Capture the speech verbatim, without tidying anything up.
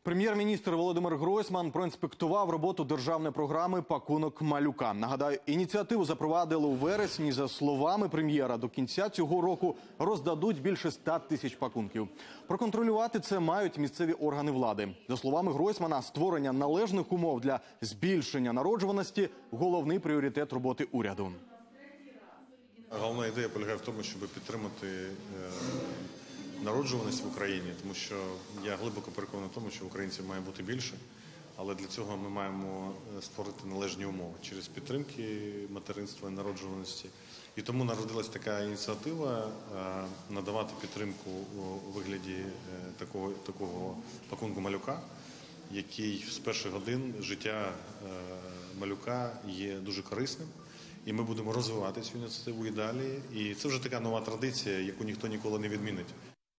Прем'єр-міністр Володимир Гройсман проінспектував роботу державної програми «Пакунок малюка». Нагадаю, ініціативу запровадили у вересні. За словами прем'єра, до кінця цього року роздадуть більше ста тисяч пакунків. Проконтролювати це мають місцеві органи влади. За словами Гройсмана, створення належних умов для збільшення народжуваності – головний пріоритет роботи уряду. Головна ідея полягає в тому, щоб підтримати народжуваність в Україні, тому що я глибоко переконаний в тому, що українців має бути більше, але для цього ми маємо створити належні умови через підтримки материнства і народжуваності. І тому народилась така ініціатива надавати підтримку у вигляді такого, такого пакунку малюка, який з перших годин життя малюка є дуже корисним. І ми будемо розвивати цю ініціативу і далі. І це вже така нова традиція, яку ніхто ніколи не відмінить.